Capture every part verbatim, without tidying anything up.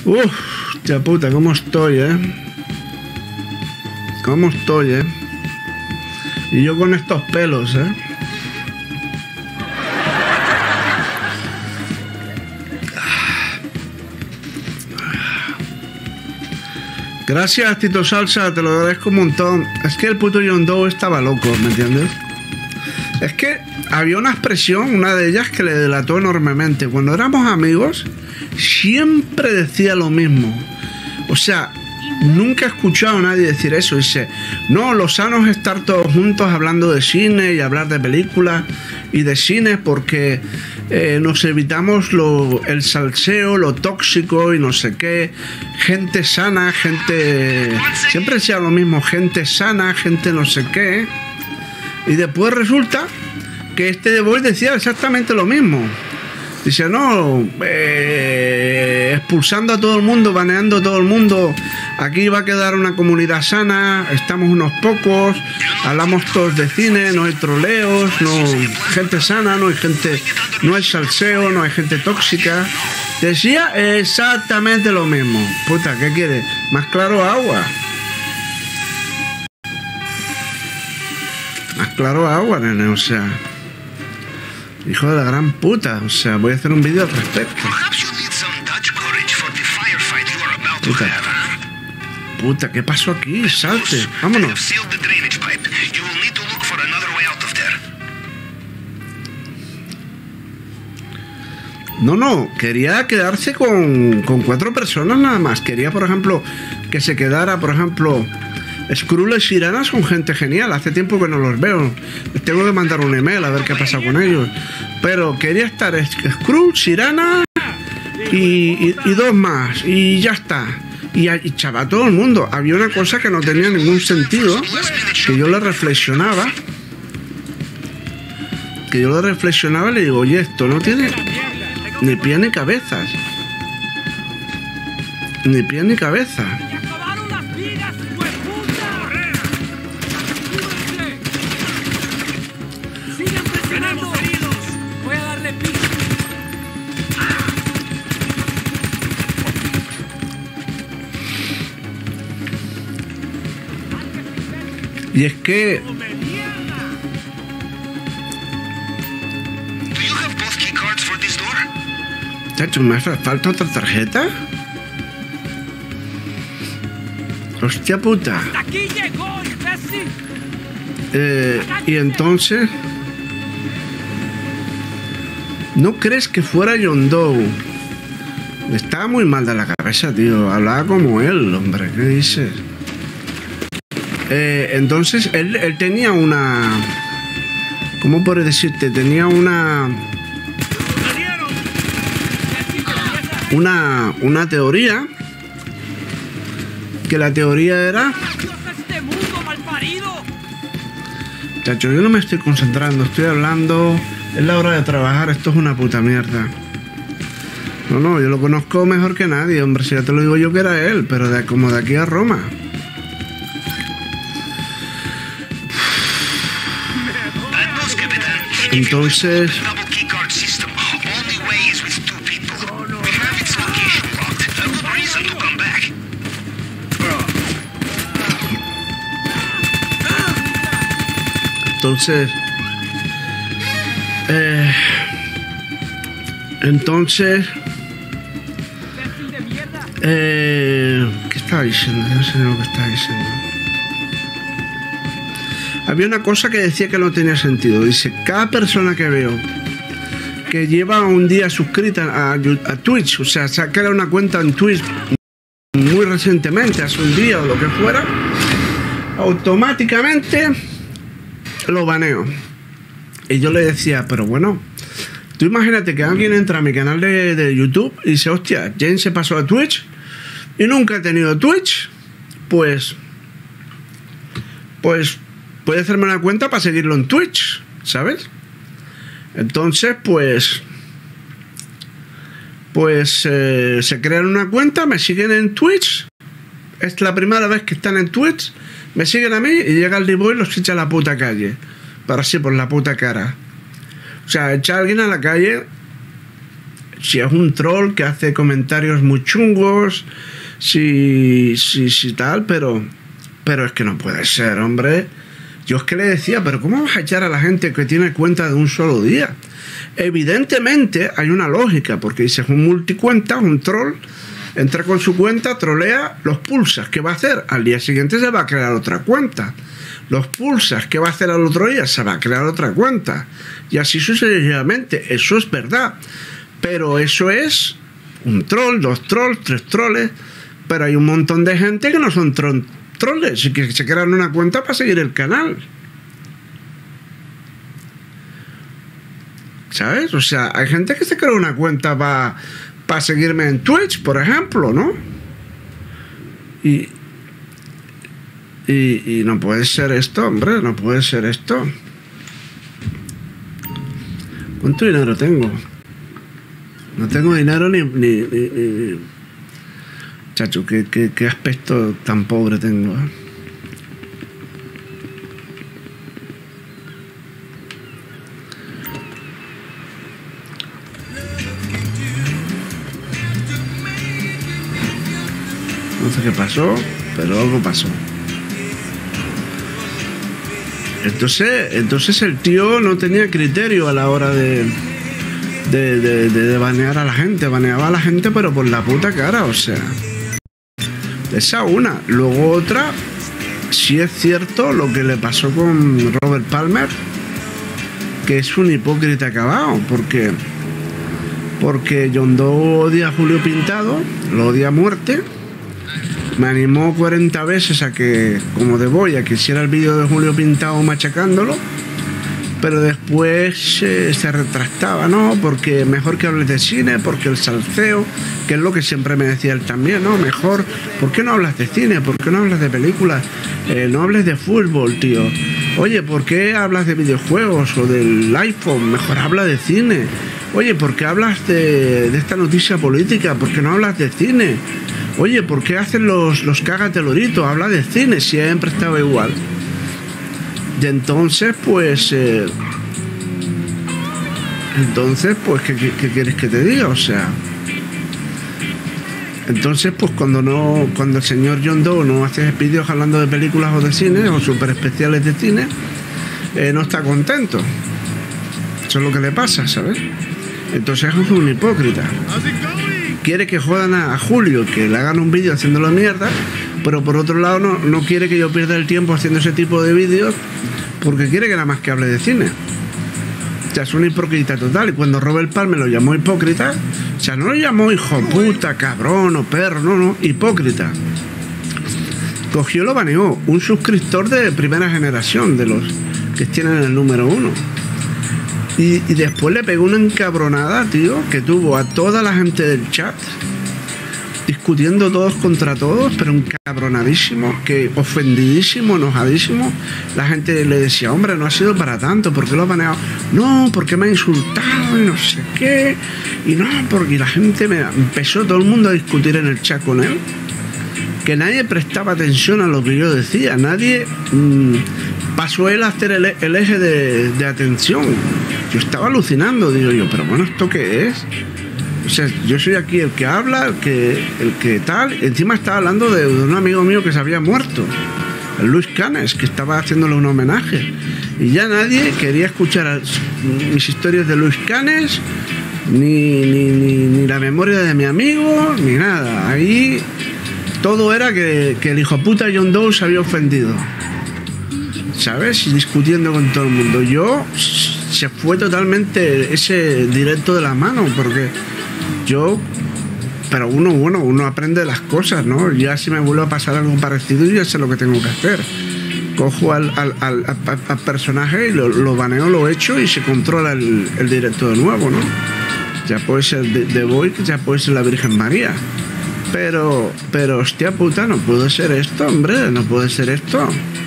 Uf, tía puta, cómo estoy, eh. Cómo estoy, eh. Y yo con estos pelos, eh. Gracias, Tito Salsa, te lo agradezco un montón. Es que el puto John Doe estaba loco, ¿me entiendes? Es que había una expresión, una de ellas, que le delató enormemente. Cuando éramos amigos, siempre decía lo mismo. O sea, nunca he escuchado a nadie decir eso. Dice, no, lo sano es estar todos juntos hablando de cine y hablar de películas y de cine porque eh, nos evitamos lo, el salseo, lo tóxico y no sé qué. Gente sana, gente... Siempre decía lo mismo, gente sana, gente no sé qué. Y después resulta que este The Voice decía exactamente lo mismo. Dice, no, eh, expulsando a todo el mundo, baneando a todo el mundo, aquí va a quedar una comunidad sana, estamos unos pocos, hablamos todos de cine, no hay troleos, no hay gente sana, no hay gente, no hay salseo, no hay gente tóxica. Decía exactamente lo mismo. Puta, ¿qué quiere? Más claro agua. Más claro agua, nene, o sea... Hijo de la gran puta, o sea, voy a hacer un vídeo al respecto. Puta. Puta, ¿qué pasó aquí? Salte, vámonos. No, no, quería quedarse con, con cuatro personas nada más. Quería, por ejemplo, que se quedara, por ejemplo... Skrull y Sirana son gente genial. Hace tiempo que no los veo. Tengo que mandar un email a ver qué pasa con ellos. Pero quería estar Skrull, Sirana y, y, y dos más. Y ya está. Y, y chaval, todo el mundo. Había una cosa que no tenía ningún sentido. Que yo le reflexionaba. Que yo le reflexionaba y le digo, oye, esto no tiene ni pie ni cabezas. Ni pie ni cabeza. Y es que... Chacho, ¿me falta otra tarjeta? Hostia puta. Eh, y entonces... ¿No crees que fuera John Doe? Estaba muy mal de la cabeza, tío. Hablaba como él, hombre. ¿Qué dices? Eh, entonces, él, él tenía una... ¿Cómo puedo decirte? Tenía una... Una, una teoría. Que la teoría era... Chacho, yo no me estoy concentrando. Estoy hablando... Es la hora de trabajar. Esto es una puta mierda. No, no, yo lo conozco mejor que nadie, hombre. Si ya te lo digo yo que era él. Pero de, como de aquí a Roma. Entonces... Entonces... Eh, entonces... Eh, ¿Qué estaba diciendo? No sé lo que estaba diciendo. Había una cosa que decía que no tenía sentido. Dice, cada persona que veo que lleva un día suscrita a, a Twitch, o sea, sacar una cuenta en Twitch muy recientemente, hace un día o lo que fuera, automáticamente lo baneo. Y yo le decía, pero bueno, tú imagínate que alguien entra a mi canal de, de YouTube y dice, hostia, James se pasó a Twitch y nunca he tenido Twitch, pues, pues, puede hacerme una cuenta para seguirlo en Twitch, ¿sabes? Entonces, pues... Pues eh, se crean una cuenta, me siguen en Twitch. Es la primera vez que están en Twitch. Me siguen a mí y llega el D-Boy y los echa a la puta calle. Para así, por la puta cara. O sea, echar a alguien a la calle si es un troll que hace comentarios muy chungos, si, si, si tal, pero, pero es que no puede ser, hombre. Yo es que le decía, pero ¿cómo vas a echar a la gente que tiene cuenta de un solo día? Evidentemente hay una lógica, porque dices un multicuenta, un troll, entra con su cuenta, trolea, los pulsas. ¿Qué va a hacer? Al día siguiente se va a crear otra cuenta. Los pulsas. ¿Qué va a hacer al otro día? Se va a crear otra cuenta. Y así sucesivamente. Eso es verdad. Pero eso es un troll, dos trolls, tres troles. Pero hay un montón de gente que no son tro troles y que se crean una cuenta para seguir el canal. ¿Sabes? O sea, hay gente que se crea una cuenta para para seguirme en Twitch, por ejemplo, ¿no? Y, y, y no puede ser esto, hombre, no puede ser esto. ¿Cuánto dinero tengo? No tengo dinero ni... ni, ni, ni... Chacho, ¿qué, qué, qué aspecto tan pobre tengo, ¿eh? No sé qué pasó, pero algo pasó. Entonces, entonces el tío no tenía criterio a la hora de, de, de, de, de banear a la gente. Baneaba a la gente, pero por la puta cara, o sea. Esa una. Luego otra, sí es cierto lo que le pasó con Robert Palmer, que es un hipócrita acabado, porque, porque John Doe odia a Julio Pintado, lo odia a muerte. Me animó cuarenta veces a que, como de Boya, que hiciera el vídeo de Julio Pintado machacándolo, pero después eh, se retractaba, ¿no? Porque mejor que hables de cine, porque el salseo, que es lo que siempre me decía él también, ¿no? Mejor, ¿por qué no hablas de cine? ¿Por qué no hablas de películas? Eh, no hables de fútbol, tío. Oye, ¿por qué hablas de videojuegos o del iPhone? Mejor habla de cine. Oye, ¿por qué hablas de, de esta noticia política? ¿Por qué no hablas de cine? Oye, ¿por qué hacen los, los cagateloritos? Habla de cine, siempre estaba igual. Y entonces, pues... Eh, entonces, pues, ¿qué, qué, ¿qué quieres que te diga? O sea... Entonces, pues, cuando no cuando el señor John Doe no hace vídeos hablando de películas o de cine, o súper especiales de cine, eh, no está contento. Eso es lo que le pasa, ¿sabes? Entonces es un hipócrita. Quiere que jodan a Julio, que le hagan un vídeo haciéndolo mierda, pero por otro lado no, no quiere que yo pierda el tiempo haciendo ese tipo de vídeos, porque quiere que nada más que hable de cine. O sea, es un hipócrita total. Y cuando Robert Palmer lo llamó hipócrita, o sea, no lo llamó hijo puta, cabrón o perro, no, no, hipócrita. Cogió, lo baneó, un suscriptor de primera generación, de los que tienen el número uno. Y, y después le pegó una encabronada, tío, que tuvo a toda la gente del chat discutiendo todos contra todos, pero encabronadísimo, que ofendidísimo, enojadísimo. La gente le decía, hombre, no ha sido para tanto, ¿por qué lo ha baneado? No, porque me ha insultado y no sé qué. Y no, porque la gente me empezó todo el mundo a discutir en el chat con él, que nadie prestaba atención a lo que yo decía, nadie mmm, pasó él a hacer el, el eje de, de atención. Yo estaba alucinando, digo yo, pero bueno, ¿esto qué es? O sea, yo soy aquí el que habla, el que, el que tal. Encima estaba hablando de, de un amigo mío que se había muerto, el Luis Canes, que estaba haciéndole un homenaje. Y ya nadie quería escuchar a, mis historias de Luis Canes, ni, ni, ni, ni la memoria de mi amigo, ni nada. Ahí todo era que, que el hijo puta John Doe se había ofendido, ¿sabes? Y discutiendo con todo el mundo. Yo... se fue totalmente ese directo de la mano, porque yo, pero uno, bueno, uno aprende las cosas, ¿no? Ya si me vuelve a pasar algo parecido, yo ya sé lo que tengo que hacer. Cojo al, al, al, al personaje y lo, lo baneo, lo echo y se controla el, el directo de nuevo, ¿no? Ya puede ser de, de Boy, ya puede ser la Virgen María. Pero, pero, hostia puta, no puede ser esto, hombre, no puede ser esto.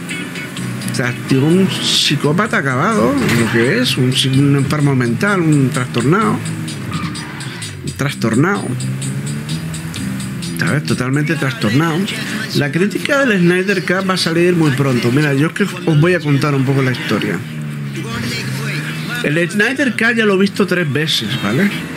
O sea, tío, un psicópata acabado, lo que es, un, un enfermo mental, un trastornado. Un trastornado. ¿Sabes? Totalmente trastornado. La crítica del Snyder Cut va a salir muy pronto. Mira, yo es que os voy a contar un poco la historia. El Snyder Cut ya lo he visto tres veces, ¿vale?